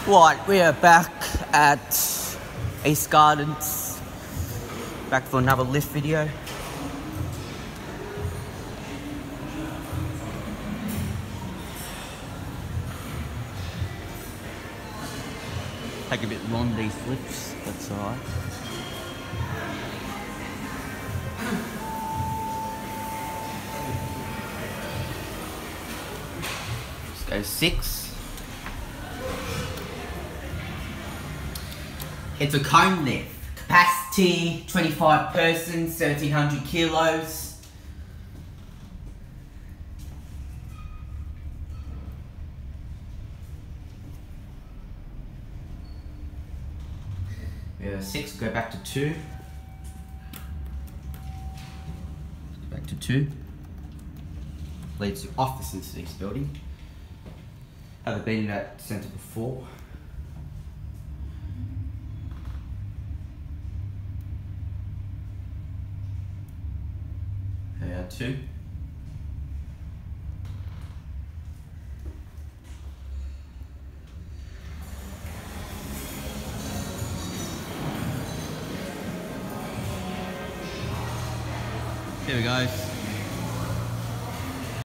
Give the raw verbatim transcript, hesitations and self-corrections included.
Right, we are back at East Gardens, back for another lift video. Take a bit long these lifts, that's alright. Let's go six. It's a Kone lift. Capacity twenty-five persons, thirteen hundred kilos. We have a six, go back to two. Go back to two. Leads to offices to this building. Haven't been in that centre before. There two. Here we go.